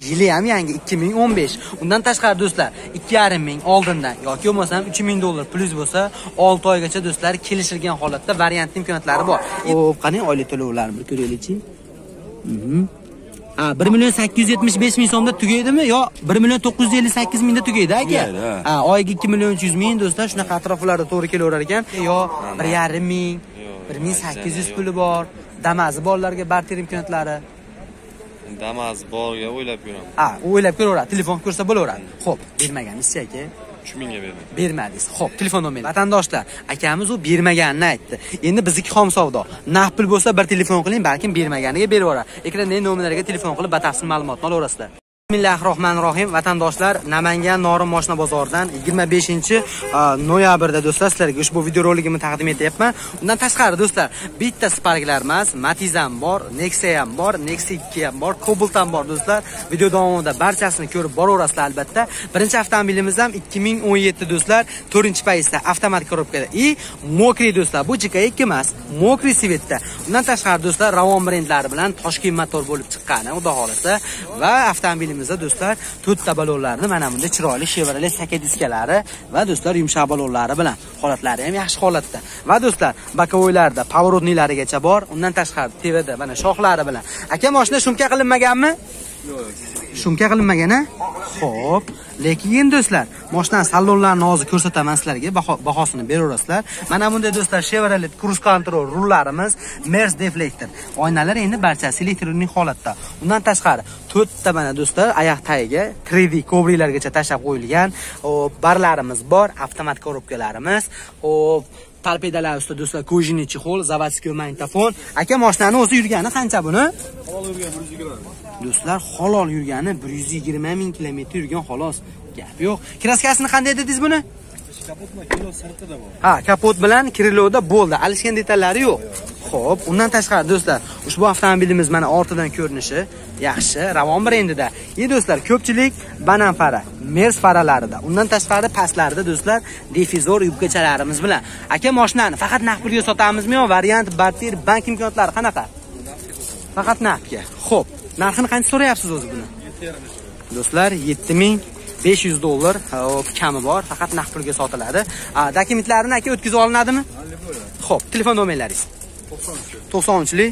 yili ham yangi 2015. Undan tashqari do'stlar 2,5 ming oldindan yoki bo'lmasam 3000 dollar plus bo'lsa 6 oygacha do'stlar kelishilgan holatda variant imkoniyatlari bor. Xo'p, qani oylik to'lovlarni bir ko'raylik-chi. 1,875,000 so'mda tugaydimi yo 1,958,000 da tugaydi aka? Oyiga 2,300,000 do'stlar, shunaqa atroflarda to'g'ri kelaverar ekan. Yo 1,5 ming, 1,800 puli bor. Damazi bolalarga barter imkoniyatlari. Damaz borga o'ylab ko'raman. O'ylab ko'raveradi. Telefon ko'rsa bo'laveradi. Xo'p, bermagansiz aka. 3000 ga berdim. Bermadingiz. Xo'p, telefon nomeri. Vatandoshlar, akamiz u bermaganini aytdi. Endi bizniki xom savdo. Naqd pul bo'lsa bir telefon qiling, balkim bermaganiga beraveradi. Ekrandagi nomerlarga telefon qilib batafsil ma'lumotni olaverasizlar. Bismillahirrohmanirrohim. Vatandoshlar, Namangan Norin moshina bozoridan 25-noyabrda do'stlar sizlarga ushbu videorolikimni taqdim etyapman. Undan tashqari do'stlar, bitta Sparklar emas, Matiz ham bor, Nexia ham bor, Nexia 2 ham bor, Cobalt ham bor do'stlar. Video davomida barchasini ko'rib boraverasizlar albatta. Birinchi avtomobilimiz ham 2017 do'stlar, 4-payizda avtomatik korobkada. Mokri do'stlar, bu JK2 emas, Mokri Svetda. Undan tashqari do'stlar, Ravon brendlari bilan Toshkent motor bo'lib chiqqani, xudo xolasa, va avtomobil do'stlar 4 ta balonlarni mana bunda chiroyli Chevrolet saka diskalari va do'stlar yumshoq balonlari bilan holatlari ham yaxshi holatda. Va do'stlar bokovoylarda pоворотнийлarigacha bor. Undan tashqari TVda mana shoxlari bilan. Aka mashina shumka qilinmaganmi? Yo'q. Shumka qilinmagan-a? Xo'p, lekin do'stlar, mashinaning salonlarini hozir ko'rsataman sizlarga, bahosini beraverasizlar. Mana bunday do'stlar Chevrolet Cruise Control rullarimiz, Mers deflektor. Oynalar endi barchasi elektronik holatda. Undan tashqari 4 ta mana do'stlar oyoq tagiga 3D kobrilargacha tashab qo'yilgan barlarimiz bor, avtomat korobkalarimiz. Xo'p, torpedalar ustida do'stlar kojini chexol, заводской magnitofon. Aka mashinani o'zi yurgani qancha buni? Halol yurgan 120. Do'stlar, halol yurgani 120 ming kilometr yurgan xolos. Gap yo'q. Kraskasini qanday dedingiz buni? Kapot bilan kilo sirtida bor. Kapot bilan kriloda bo'ldi. Alishgan detallari yo'q. Xo'p, undan tashqari do'stlar, ushbu avtomobilimiz mana ortidan ko'rinishi yaxshi, Ravon brendida. Do'stlar, ko'pchilik banan fara, Mers faralarida. Undan tashqari pastlarida do'stlar, difizor yubkachalarimiz bilan. Aka mashinani faqat naqd pulga sotamizmi yo variant barter bank imkoniyatlari qanaqa? Faqat naqdga. Xo'p, narxini qancha so'rayapsiz o'zi buni? 7,5. Do'stlar, 7500 dollar kami bor, faqat naqd pulga sotiladi. Dokumentlarini aka o'tkazib olinadimi? Xo'p, telefon nomerlaringiz. 93lik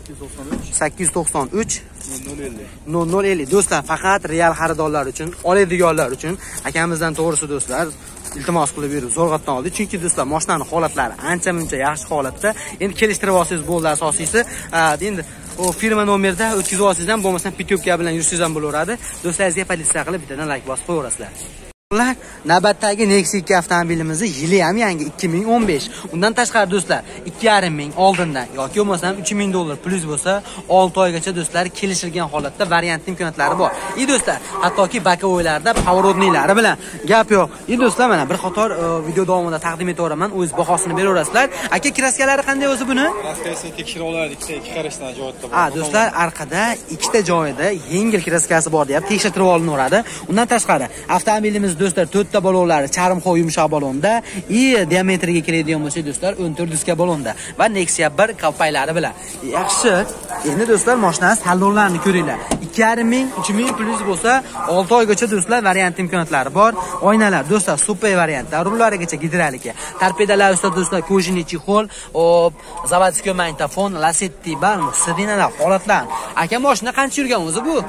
893 0050. Do'stlar, faqat real xaridorlar uchun, oladiganlar uchun akamizdan to'g'risi do'stlar iltimos qilib berib zo'rg'atdan oldi. Chunki do'stlar, mashinaning holatlari ancha-muncha yaxshi holatda. Endi kelishtirib olsangiz bo'ldi asosiysi. Endi o firma nomerda o'tkazib olsangiz ham bo'lmasam pityopka bilan yursangiz ham bo'laveradi. Do'stlaringizga politsiya qilib bittadan like bosib qo'yaverasizlar. Navbatdagi Nexia 2 avtomobilimizni yili ham yangi 2015. Undan tashqari do'stlar 2,5 ming oldindan yoki bo'lmasam 3000 dollar plus bo'lsa 6 oygacha do'stlar kelishilgan holatda variant imkoniyatlari bor. Do'stlar, hattoki bokovoylarda pоворотнийлari bilan gap yo'q. Do'stlar, mana bir qator video davomida taqdim etaveraman, o'z bahosini beraverasizlar. Aka, kraskalari qanday o'zi buni? Kraskasini tekshirib oladi, ikkita qarashdan joyida bor. Do'stlar, arkada ikkita joyida yengil kraskasi bor deb tekshirib olinaveradi. Undan tashqari avtomobilimiz do'stlar 4 ta balonlari charmxo yumshoq balonda, diametriga keladigan bo'lsa do'stlar 14 diska balonda va Nexia 1 kapaylari bilan. Yaxshi. Endi do'stlar, mashinani salonlarini ko'ringlar. 2,5 ming, 3000 plus bo'lsa 6 oygacha do'stlar variant imkoniyatlari bor. Oynalar do'stlar super variantda, rullarigacha gidrolika. Torpedalar ustida do'stlar kojini chexol, заводской magnitofon, Lasetti bar, sidinalar holatlar. Aka, mashina qancha yurgan o'zi bu?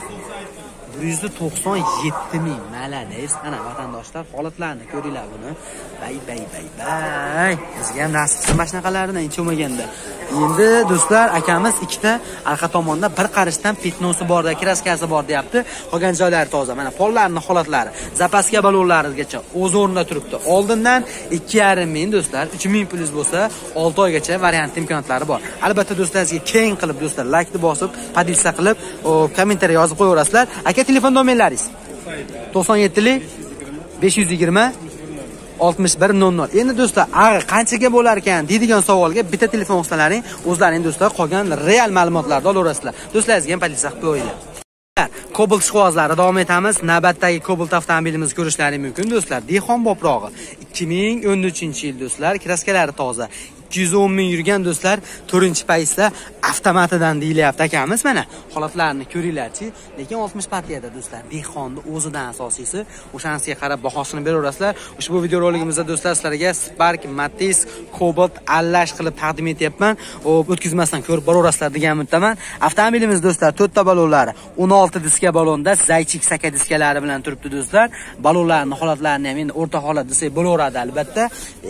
197 ming. Malades. Ana vatandoshlar, holatlarni ko'ringlar buni. Bay. Bizga ham nasib mashinaqalardan hech bo'lmaganda. Endi do'stlar, akamiz ikkita arqa tomonda bir qarishdan petnosi bor, kraskasi bor deyapti. Qolgan joylari toza. Mana pollarning holatlari, zapaska balonlarigacha o'z o'rnida turibdi. Oldindan 2,5 ming do'stlar, 3000 plus bo'lsa 6 oygacha variant imkoniyatlari bor. Albatta do'stlaringizga keng qilib do'stlar like bosib, podpisa qilib, kommentariy yozib qo'yaverasizlar. Aka, telefon nomerlaringiz 97lik 520 6100. Endi do'stlar, qanchaga bo'lar ekan deydigan savolga bitta telefon qilsalaring, o'zlaring do'stlar qolgan real ma'lumotlarni olaverasizlar. Do'stlaringizga ham politsiya qilib qo'yinglar. Cobalt ishqibozlari davom etamiz. Navbatdagi Cobalt avtomobilimizni ko'rishlaringiz mumkin do'stlar. Dehqon boprog'i 2013-yil do'stlar, kraskalari toza. 310 ming yurgan do'stlar, 4-payizda avtomatidan deyilyapti akamiz. Mana holatlarini ko'ringlarchi. Lekin 60 partiyada do'stlar, dehqonni o'zidan asosiysi, o'shanisiga qarab bahosini beraverasizlar. Ushbu video roligimizda do'stlar sizlarga Spark, Matiz, Cobalt allash qilib taqdim etyapman. O'tkazmasdan ko'rib boraverasizlar degan umiddaman. Avtomobilimiz do'stlar 4 ta balonlari, 16 diska balonda, Zaychik saka diskalari bilan turibdi do'stlar. Balonlarning holatlarini ham endi o'rta holat desak bo'laveradi albatta.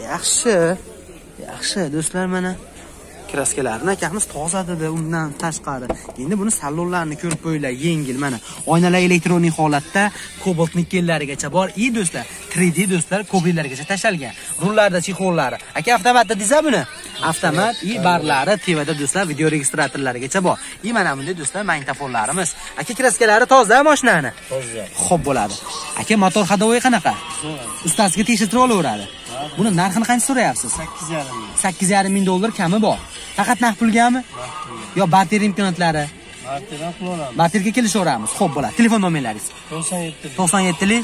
Yaxshi do'stlar, mana kraskalarni akamiz tozaladi undan tashqari. Endi buni salonlarini ko'rib qo'yinglar, yengil mana. Oynalar elektronik holatda, Cobalt nikellarigacha bor. Do'stlar, 3D do'stlar, ko'pliklargacha tashalgan. Rullarda chexollari. Aka avtomatda desa buni. Avtomat barlari tevada do'stlar, video registratorlarigacha bor. Mana bunday do'stlar magnitofonlarimiz. Aka kraskalari toza mashinani. Toza. Xo'p bo'ladi. Aka motor hadovoy qanaqa? Ustasiga tekshirtirib olaveradi. Buni narxini qancha so'rayapsiz? 8,5. 8,5 ming dollar kami bor. Faqat naqd pulgami? Yo barter imkoniyatlari? Barterdan pul olamiz. Barterga kelishaveramiz. Xo'p bo'ladi. Telefon nomeringiz? 97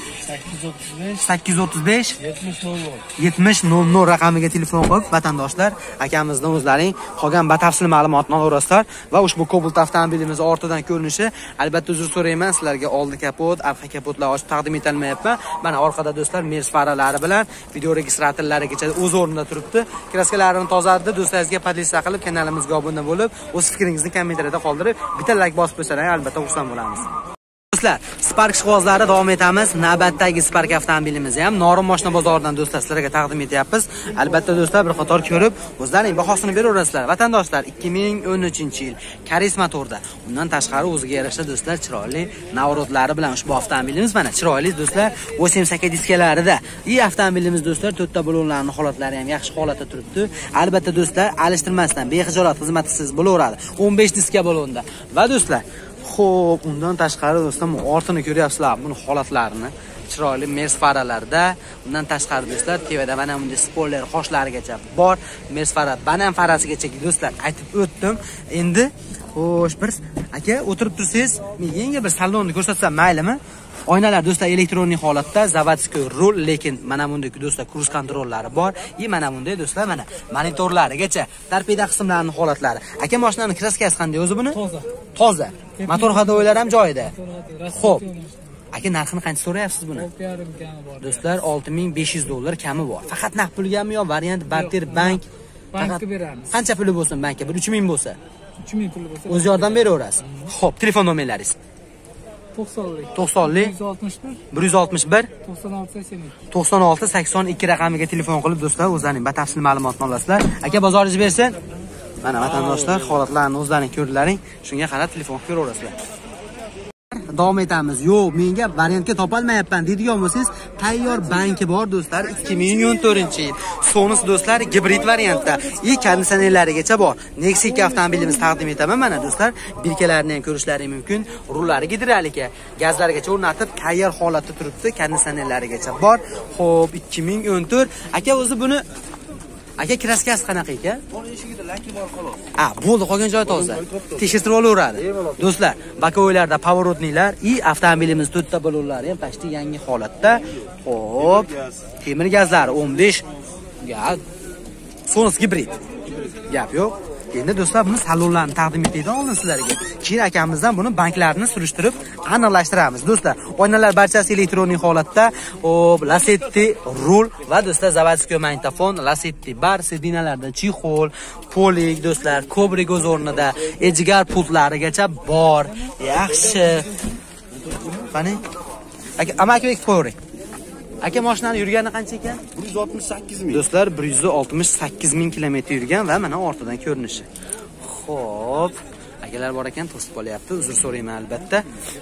835 70 70 raqamiga telefon qilib vatandoshlar akamizdan o'zlaring qolgan batafsil ma'lumotni olaverasizlar va ushbu Cobalt avtomobilimiz ortidan ko'rinishi, albatta uzr so'rayman, sizlarga oldi kapot, arqa kapotlar ochib taqdim etolmayapman. Mana orqada do'stlar Mers faralari bilan video registratorlarigacha o'z o'rnida turibdi. Kraskalarini tozaladi. Do'stlaringizga podlista qilib kanalimizga obuna bo'lib, o'z fikringizni kommentariyada qoldirib, bitta like bosib qo'ysangiz albatta xursand bo'lamiz. Do'stlar, Spark ishqibozlari davom etamiz. Navbatdagi Spark avtomobilimizni ham Norin mashina bozoridan do'stlar sizlarga taqdim etyapmiz. Albatta do'stlar, bir qator ko'rib, o'zlarining bahosini beraverasizlar. Vatandoshlar, 2013-yil Karis motorda. Undan tashqari o'ziga yarasha do'stlar chiroyli navrodlari bilan ushbu avtomobilimiz mana chiroyli do'stlar, 88 diskalarida. Avtomobilimiz do'stlar 4 ta balonlarning holatlari ham yaxshi holatda turibdi. Albatta do'stlar, alishtirmasdan bexijolat xizmatisiz bo'laveradi. 15 diska balonda. Va do'stlar, xo'p, undan tashqari do'stlar, ortini ko'ryapsizlar, buni holatlarini. Chiroyli Mers faralarda, undan tashqari do'stlar, tevada mana bunday spoiler qoshlarigacha bor. Mers fara, banan farasigacha do'stlar aytib o'tdim. Endi xo'sh, bir aka o'tirib tursangiz, menga bir salonni ko'rsatsam maylimi? Oynalar do'stlar elektronik holatda, zavodskiy rul, lekin mana bunday do'stlar kruz kontrollari bor. Mana bunday do'stlar, mana monitorlarigacha, torpeda qismlarining holatlari. Aka mashinaning kraskasi qanday o'zi buni? Toza. Motor hadovoylar ham joyida. Xo'p. Aka narxini qancha so'rayapsiz buni? 6,5 kami bor. Do'stlar, 6500 dollar kami bor. Faqat naqd pulgami yo variant barter bank? Bankka beramiz. Qancha puli bo'lsin bankka? 3000 bo'lsa. 3000 puli bo'lsa. O'z yordam beraverasiz. Xo'p, telefon nomeringiz? 90lik 161 96 82 raqamiga telefon qilib do'stlar o'zlarining batafsil ma'lumotni olasizlar. Aka bozoringiz bersin. Mana vatandoshlar holatlarini o'zlaring ko'rlaring, shunga qarab telefon ko'raverasizlar. Davom etamiz. Yo'q, menga variantga topolmayapman deydigan bo'lsangiz, tayyor banki bor do'stlar, 2014-yil. Sonus do'stlar gibrid variantda, konditsionerlarigacha bor. Nexia 2 avtomobilimizni taqdim etaman. Mana do'stlar, birkalarini ham ko'rishlaringiz mumkin. Rullari gidrolika, gazlargacha o'rnatib, tayyor holatda turibdi, konditsionerlarigacha bor. Xo'p, 2014. Aka o'zi buni aka kraskasi qanaqa ekan? Bor eshigida laki bor xolos. Bo'ldi, qolgan joy toza. Tekshirtirib olaveradi. Do'stlar, bokovoylarda pavorotniklar, avtomobilimiz 4 ta balonlari ham pashti yangi holatda. Xo'p, temir gazlari 15 gaz. Sonus gibrid. Gap yo'q. Endi do'stlar, buni salonlarni taqdim etaydi oldin sizlarga. Keyin akamizdan buni banklarini surishtirib aniqlashtiramiz. Do'stlar, oynalar barchasi elektronik holatda. Hop, Lasetti rul va do'stlar zavodskiy magnitofon, Lasetti bar, sidinalarda chexol, polik do'stlar, kobrik o'z o'rnida, Edgar pultlarigacha bor. Yaxshi. Qani? Aka qo'ying. Aka mashinani yurgani qancha ekan? 168 ming. Do'stlar, 168 ming kilometr yurgan va mana ortidan ko'rinishi. Xo'p, akalar bor ekan, to'sib qolyapti. Uzr so'rayman albatta.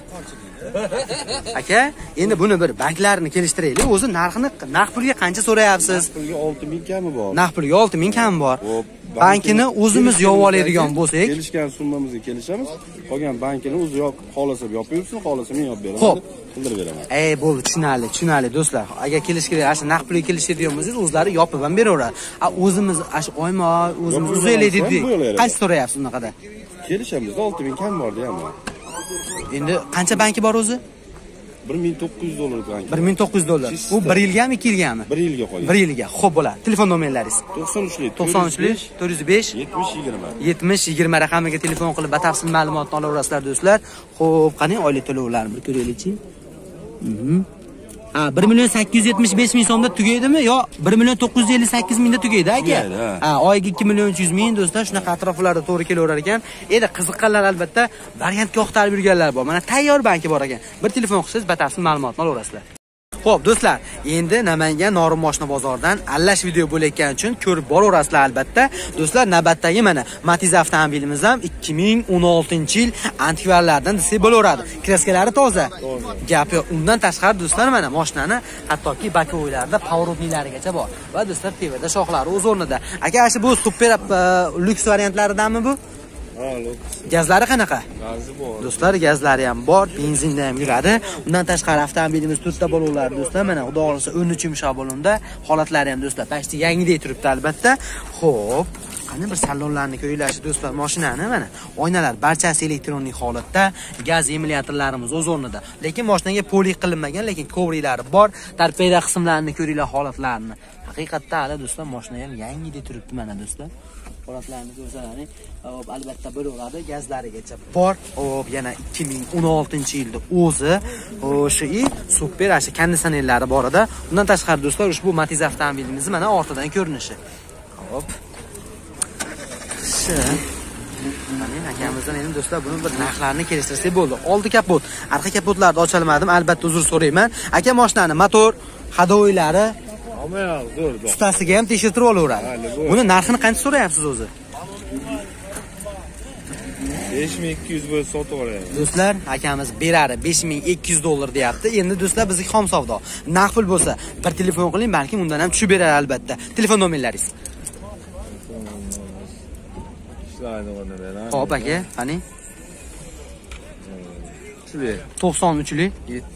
Aka, endi buni bir banklarini kelishtiraylik. O'zi narxini naqd pulga qancha so'rayapsiz? Pulga 6 ming kami bor. Naqd pulga 6 ming kami bor. Bankini o'zimiz yopib oladigan bo'lsak, kelishgan summamizga kelishamiz. Qolgan bankini o'zi xohlasa yopib yursin, xohlasa men yopib beraman. Xo'p, qildirib beraman. Bo'ldi, tushunali do'stlar. Agar kelish kerak, asha naqd pulga kelishadigan bo'lsangiz, o'zlari yopib ham beraveradi. O'zimiz asha oyma, o'zimiz uzaylik deb. Qancha so'rayapsiz unaqada? Kelishamiz, 6 ming kam bor deyapman. Endi qancha banki bor o'zi? $1900 kanka. $1900. Bu 1 yilgami, 2 yilgami? 1 yilga qolgan. 1 yilga. Xo'p bo'ladi. Telefon nomerlaringiz? 93 405 70 20 raqamiga telefon qilib batafsil ma'lumotni olaverasizlar do'stlar. Xo'p, qani oylik to'lovlarni bir ko'raylik-chi. 1.875.000 so'mda tugaydimi yo 1.958.000 da tugaydi aka? Oyiga 2.300.000 do'stlar, shunaqa atroflarda to'g'ri kelaverar ekan. Endi qiziqqanlar albatta variantga oqtarib yurganlar bor. Mana tayyor banki bor ekan. Bir telefon qilsangiz batafsil ma'lumotni olaverasizlar. Xo'p, do'stlar, endi Namangan Norin moshina bozoridan allash video bo'layotgani uchun ko'rib boraverasizlar albatta. Do'stlar, navbatdagi mana Matiz avtomobilimiz ham 2016-yil antikvarlardan desak bo'laveradi. Kraskalari toza. Gap yo'q. Undan tashqari do'stlar, mana mashinani hattoki bakovoylarda pоворотnilarigacha bor. Va do'stlar, tevada shoxlari o'z o'rnida. Aka, shu bu super lyuks variantlaridanmi bu? Gazlari qanaqa? Gazi bor. Do'stlar, gazlari ham bor, benzinda ham yuradi. Undan tashqari avtomobilimiz 4 ta bo'luvlar do'stlar. Mana xudo xolasa 13 yumshoq bo'limda, holatlari ham do'stlar pashti yangidek turibdi albatta. Xo'p, qani bir salonlarni ko'ringlar do'stlar, mashinani mana oynalar barchasi elektronik holatda, gaz emulyatorlarimiz o'z o'rnida. Lekin mashinaga polik qilinmagan, lekin kovriklari bor. Tarpeyda qismlarini ko'ringlar, holatlarini. Haqiqatda hali do'stlar mashina ham yangidek turibdi mana do'stlar. Holatlarni ko'rsalaring, albatta bo'laveradi, gazlarigacha bor. Hop, yana 2016-yilda o'zi o'sha super asha konditsionerlari bor edi. Undan tashqari do'stlar, ushbu Matiz avtomobilimiz mana ortidan ko'rinishi. Hop. Mana akamizdan endi do'stlar buni bir narxlarini kelishtirsak bo'ldi. Oldi kapot, arqa kapotlarni ocholmadim, albatta uzr so'rayman. Aka, mashinani motor, hadovoylari ustasiga ham tekshirtirib olaveradi. Buni narxini qancha so'rayapsiz o'zi? 5200 bo'lsa sotib oladi. Do'stlar, akamiz berari $5200 deyapti. Endi do'stlar, bizga xom savdo. Naqd pul bo'lsa, bir telefon qiling, balki undan ham tushib beradi albatta. Telefon nomerlaringiz. Xo'p aka, qani? 93lik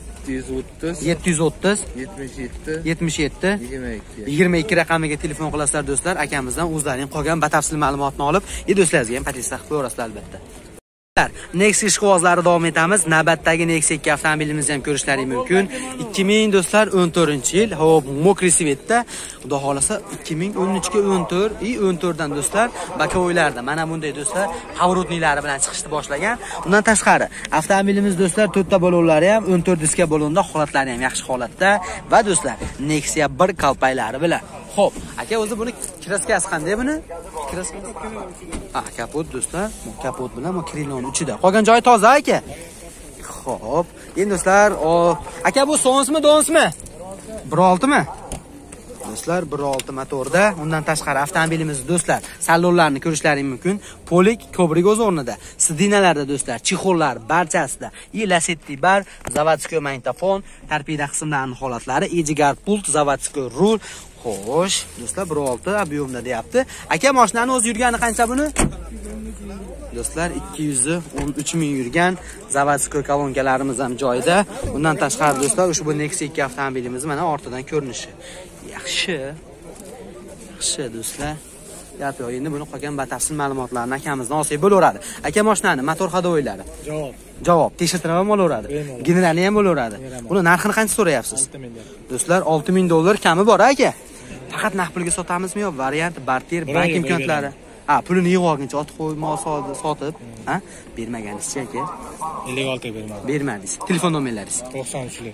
730 77 22 raqamiga telefon qilasizlar do'stlar. Akamizdan o'zlarining qolgan batafsil ma'lumotni olib, do'stlaringizga ham patista qilib qo'yasizlar albatta. Nexia ishqibozlari davom etamiz. Navbatdagi Nexia 2 avtomobilimizni ham ko'rishlaringiz mumkin. 2000 do'stlar 14-yil. Hop, mokri svetda. Xudo xolasa 2013 ga 14, 14 dan do'stlar bakovoylarda mana bunday do'stlar pоворотnilari bilan chiqishni boshlagan. Undan tashqari avtomobilimiz do'stlar 4 ta bo'lovlari ham 14 diska bo'limda, holatlari ham yaxshi holatda va do'stlar Nexia 1 qalpaylari bilan. Xo'p, aka, o'zi buni kraskasi qanday buni? Kraskasi kapot do'stlar, kapot bilan bu krilon ichida. Qolgan joyi toza aka. Xo'p, endi do'stlar, aka bu sonsmi, donsmi? 1.6 mi? Do'stlar, 1.6 motorda. Undan tashqari avtomobilimiz do'stlar, salonlarni ko'rishlaringiz mumkin. Polik, kobrik o'z o'rnida. Sidinalarda do'stlar, chexollar barchasida. Lasetti bar, zavodskoy magnitofon, tarpida qismlarining holatlari, ejigar pult, zavodskoy rul. Xo'sh, do'stlar, 1.6 объемda deyapti. Aka, mashinani o'zi yurgani qancha buni? Do'stlar, 213 ming yurgan, zavodskoy kolonkalarimiz ham joyida. Undan tashqari do'stlar, ushbu Nexia 2 avtomobilimiz mana ortidan ko'rinishi. Yaxshi do'stlar. Gap yo'q, endi buni qolgan batafsil ma'lumotlarni akamizdan olsak bo'laveradi. Aka, mashinani motor hadovoylari. Javob. Tekshirtirib ham olaveradi. Generalni ham bo'laveradi. Buni narxini qancha so'rayapsiz? Do'stlar, $6000 kami bor aka. Faqat naqd pulga sotamizmi yo variant, barter, bank imkoniyatlari? Pulini yig'ib olguncha ot qo'yma sotib, bermaganingizcha aka. 56 bermadim. Bermadingiz. Telefon nomerlaringiz? 93lik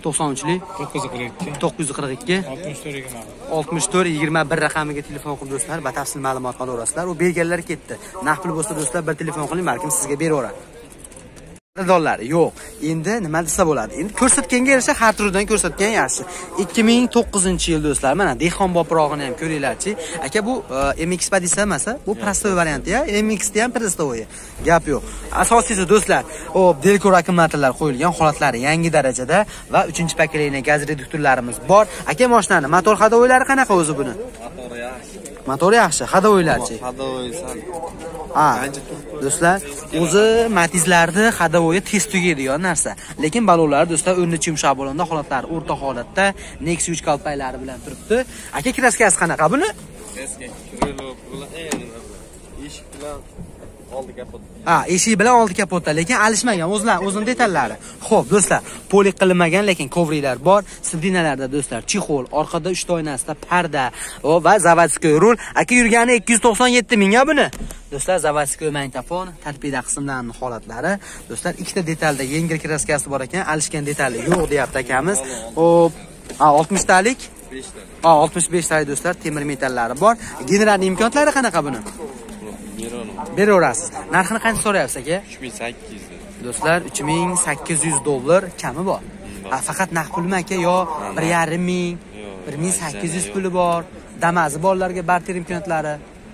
942 64 21 raqamiga telefon qilib do'stlar, batafsil ma'lumot olaverasizlar. U berganlar ketdi. Naqd pul bo'lsa do'stlar, bir telefon qiling, balkim sizga beraveradi. Dollari yo'q. Endi nima desa bo'ladi? Endi ko'rsatganga yarasha har turdan ko'rsatgan yaxshi. 2009-yil do'stlar, mana dehqon boprog'ini ham ko'ringlarchi. Aka, bu MX Padisa emas, bu prostoy varianti ya. MX da ham prostoy. Gap yo'q. Asosiysi do'stlar, delkor akkumulyatorlar qo'yilgan, holatlari yangi darajada va 3-pokoleniya gaz reduktorlarimiz bor. Aka, mashinani motor hadovoylari qanaqa o'zi buni? Motori yaxshi, hadovoylarchi. Hadovoysan. Do'stlar, o'zi Matizlarda hadovoyi tez tugaydigan narsa. Lekin balonlar do'stlar 13 yumshoq bo'lganda, holatlari o'rta holatda, Nexia 3 qalpaylari bilan turibdi. Aka, kraskasi qanaqa buni? Kraska krilo bilan eshik bilan oldi kapot. Ha, eshik bilan oldi kapotda, lekin alishmagan, o'zini detallari. Xo'p, do'stlar, polik qilinmagan, lekin kovrilar bor. Sidinalarda do'stlar, chexol, orqada 3 ta oynasida parda va zavodskoy rul. Aka yurgani 297 mingga buni. Do'stlar, zavodskoy magnitofon, tarpida qismlarining holatlari. Do'stlar, ikkita detalda yengil kraskasi bor ekan, alishgan detali yo'q deyapti akamiz. Xo'p, 60 talik 5 ta. 65 talik do'stlar, temir metallari bor. General imkoniyatlari qanaqa buni? Beraverasiz. Narxini qancha so'rayapsiz aka? 3800. Do'stlar, $3800 kami bor. Faqat naqd pulmi aka yo 1,5 ming, 1800 puli bor. Damazi borlarga barter imkoniyatlari.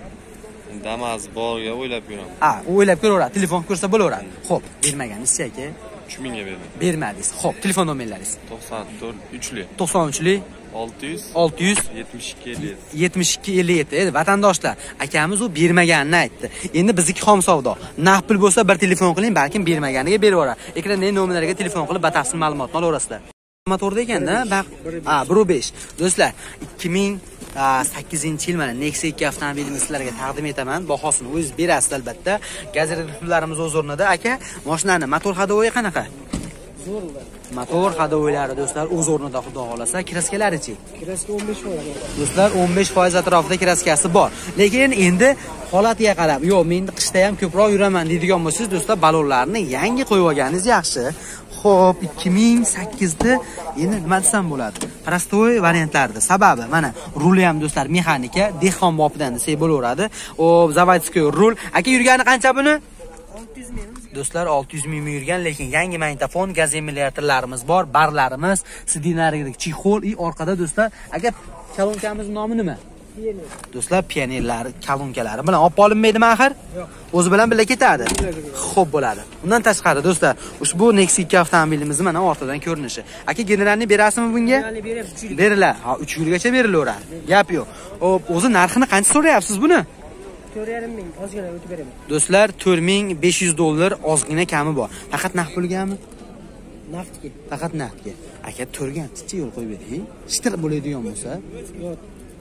Damas borga o'ylab yuraman. O'ylab ko'raveradi, telefon ko'rsa bo'laveradi. Xo'p, bermaganingizcha aka? 3000 ga berdim. Bermadingiz. Xo'p, telefon nomerlaringiz? 94 3li. 93li 600 600 72 57. 7257 edi. Vatandoshlar, akamiz u bermaganini aytdi. Endi bizniki xom savdo. Naqd pul bo'lsa bir telefon qiling, balkim bermaganiga beraveradi. Ekrandagi nomerlarga telefon qilib batafsil ma'lumotni olaverasizlar. Motorda ekanda, 1.5. Do'stlar, 2008-yil mana Nexia 2 avtomobilini sizlarga taqdim etaman. Bahosini o'zingiz berasiz albatta. Gazeta pullarimiz o'z o'rnida. Aka, mashinani motor hadovoyi qanaqa? Zo'r. Motor hadovoylari do'stlar o'z o'rnida, xudo xolasa. Kraskalari-chi? Kraska 15%. Do'stlar, 15% atrofida kraskasi bor. Lekin endi holatiga qarab, yo'q, men qishda ham ko'proq yuraman deydigan bo'lsangiz, do'stlar, balonlarni yangi qo'yib olganingiz yaxshi. Xo'p, 2008da endi nima desam bo'ladi? Prostoy variantlarida. Sababi mana ruli ham do'stlar mexanika, dehqon bobidan desak bo'laveradi. Zavodskoy rul. Aka yurgani qancha buni? 600 ming. Do'stlar, 600 ming yurgan, lekin yangi magnitofon, gaz emulyatorlarimiz bor, barlarimiz, sidinaridagi chexol, orqada do'stlar, aka kolonkamizning nomi nima? Pioner. Do'stlar, pionerlar, kolonkalari bilan olib olinmaydimi axir? Yo'q. O'zi bilan birga ketadi. Xo'p bo'ladi. Undan tashqari do'stlar, ushbu Nexia 2 avtomobilimizni mana ortidan ko'rinishi. Aka, generalni berasizmi bunga? Generalni beramiz, 3 yil. Berilar. 3 yilgacha berilaveradi. Gap yo'q. O'zi narxini qancha so'rayapsiz buni? 4,5 ming, ozgina o'tib beraman. Do'stlar, $4500 ozgina kami bor. Faqat naqd pulgami? Naqdga. Faqat naqdga. Aka, turgan chicha yo'l qo'yib bering. Shitir bo'ladigan bo'lsa, Yo'q.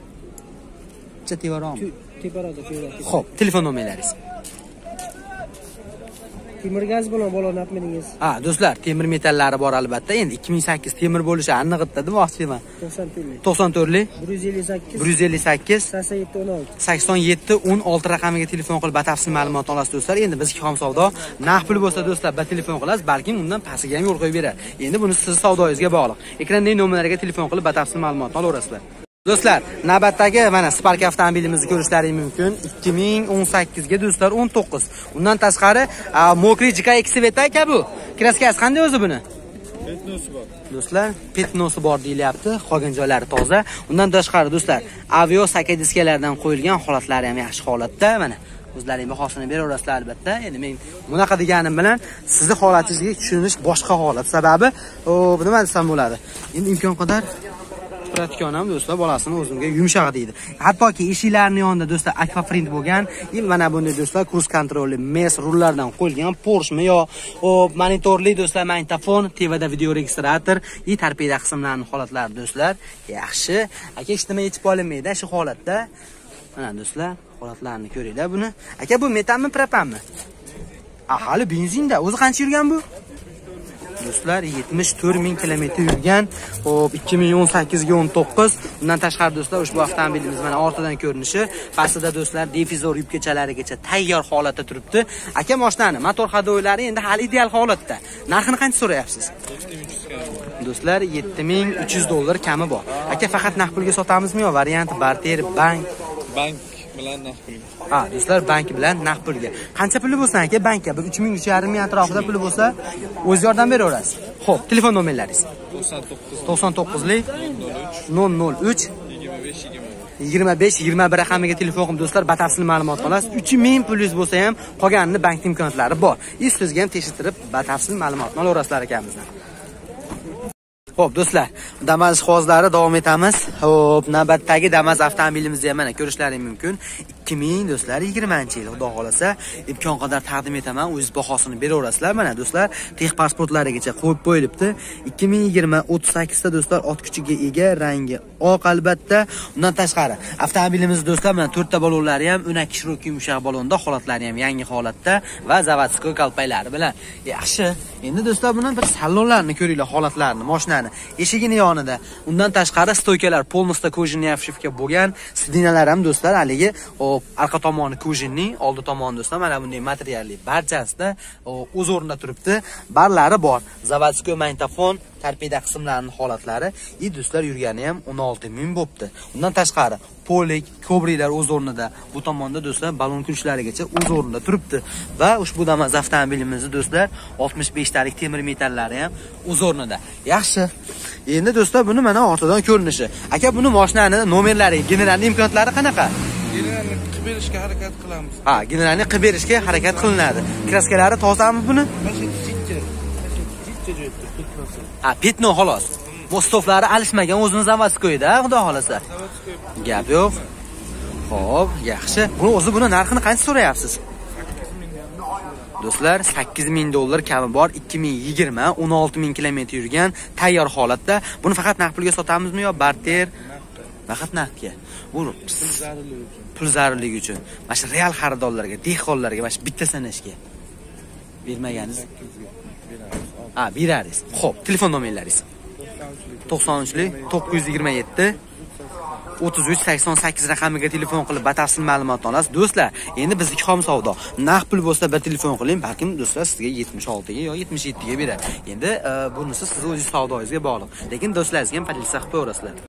chicha tevaroqmi? Teparada. Xo'p, telefon nomerlaringiz? Temir gaz bilan bog'lanapmidingiz? Do'stlar, temir metallari bor albatta. Endi 2008 temir bo'lishi aniqda demoqchiman. 94li 158 87 16 raqamiga telefon qilib batafsil ma'lumot olasiz do'stlar. Endi bizga xom savdo, naqd pul bo'lsa do'stlar, bir telefon qilasiz, balkim undan pastiga ham yo'l qo'yib beradi. Endi buni siz savdoyingizga bog'liq. Ekrandagi nomerlarga telefon qilib batafsil ma'lumotni olaverasizlar. Do'stlar, navbatdagi mana Spark avtomobilimizni ko'rishlaringiz mumkin. 2018 ga do'stlar 19. Undan tashqari Mokri GK Xveta aka bu. Kraskasi qanday o'zi buni? Petnosi bor. Do'stlar, petnosi bor deyilyapti. Qolgan joylari toza. Undan tashqari do'stlar, avio saka diskalardan qo'yilgan holatlari ham yaxshi holatda. Mana o'zlaring bahosini beraverasizlar albatta. Endi men bunaqa deganim bilan sizni holatingizga tushunish boshqa holat. Sababi, nima desam bo'ladi? Endi imkon qadar Pratikan ham do'stlar bolasini o'zimga yumshoq deydi. Hattoki eshiklarning yonida do'stlar aquaprint bo'lgan, mana bunday do'stlar cruise controlli mes rullardan qo'yilgan Porsche yo monitorli do'stlar magnitofon, TVda video registrator, tarpida qismlarining holatlari do'stlar yaxshi. Aka, hech nima yechib olinmaydi shu holatda. Mana do'stlar, holatlarini ko'ringlar buni. Aka, bu metanmi, propanmi? Hali benzinda. O'zi qancha yurgan bu? Do'stlar, 74,000 kilometr yurgan. Xo'p, 2018 ga 19. Undan tashqari do'stlar, ushbu avtomobilimiz mana ortidan ko'rinishi, pastida do'stlar difuzor yubkachalarigacha tayyor holatda turibdi. Aka, mashinani motor hadovoylari endi hali ideal holatda. Narxini qancha so'rayapsiz? Do'stlar, $7300 kami bor. Aka, faqat naqd pulga sotamizmi yo variant barter, bank bilan naqd pulga? Do'stlar, bank bilan naqd pulga. Qancha puli bo'lsa aka, bankka 3,5 ming atrofida puli bo'lsa, o'z yordam beraverasiz. Xo'p, telefon nomerlaringiz? 99li 003 25-21 raqamiga telefon qilib do'stlar batafsil ma'lumot olasiz. 3000 pulingiz bo'lsa ham qolganini bank imkoniyatlari bor. Sizga ham tekshirtirib batafsil ma'lumotni olasizlar akamizdan. Xo'p do'stlar, Damas hozlari davom etamiz. Xo'p, navbatdagi Damas avtomobilimizni ham mana ko'rishlaringiz mumkin. 2000 do'stlar 20-yil xudo xolasa imkon qadar taqdim etaman. O'z bahosini beraverasizlar. Mana do'stlar, tex pasportlarigacha qo'yib qo'yilibdi. 2020 38 ta do'stlar ot kuchiga ega, rangi oq albatta. Undan tashqari avtomobilimiz do'stlar mana 4 ta balonlari ham 12 shirokli yumshoq balonda, holatlari ham yangi holatda va zavodskoy kalpaylari bilan. Yaxshi. Endi do'stlar buni bir salonlarni ko'ringlar, holatlarini, mashinani, eshigini yonida. Undan tashqari stoykalar polностью kojinli obshivka bo'lgan, sidinalar ham do'stlar haligi orqa tomoni kojinning, oldi tomoni do'stlar mana bunday materialli barchasida o'z o'rnida turibdi. Barlari bor. Zavodskoy magnitofon, torpeda qismlarining holatlari, do'stlar yurgani ham 16000 bo'pti. Undan tashqari polik, kobrilar o'z o'rnida. Bu tomonda do'stlar balon kuchlarigacha o'z o'rnida turibdi. Va ushbu Damas avtomobilimizni do'stlar 65 talik temir metallari ham o'z o'rnida. Yaxshi. Endi do'stlar buni mana ortidan ko'rinishi. Aka, buni mashinani nomerlari, generalniy imkoniyatlari qanaqa? Generalni qilib berishga harakat qilamiz. Ha, generalniy qilib berishga harakat qilinadi. Kraskalari tozami buni? Ha, petno xolos. Mostoflari alishmagan, o'zini zavodskoyda, xudo xolasa. Gap yo'q. Xo'p, yaxshi. Buni narxini qancha so'rayapsiz? Do'stlar, $8000 kami bor, 2020, 16000 kilometr yurgan, tayyor holatda. Buni faqat naqd pulga sotamizmi yo barter? Faqat naqdga. Bu pul zarurligi uchun. Mana shu real xaridorlarga, dehqonlarga, mana shu bitta sanashga bermaganingiz. Ha, berariz. Xo'p, telefon nomerlaringiz. 93lik 927 3388 raqamiga telefon qilib batafsil ma'lumot olasiz. Do'stlar, endi bizniki xom savdo. Naqd pul bo'lsa bir telefon qiling, balkim do'stlar sizga 76 ga yo 77 ga beradi. Endi bunisi siz o'zingiz savdoingizga bog'liq. Lekin do'stlaringizga ham politsiya qilib qo'yasizlar.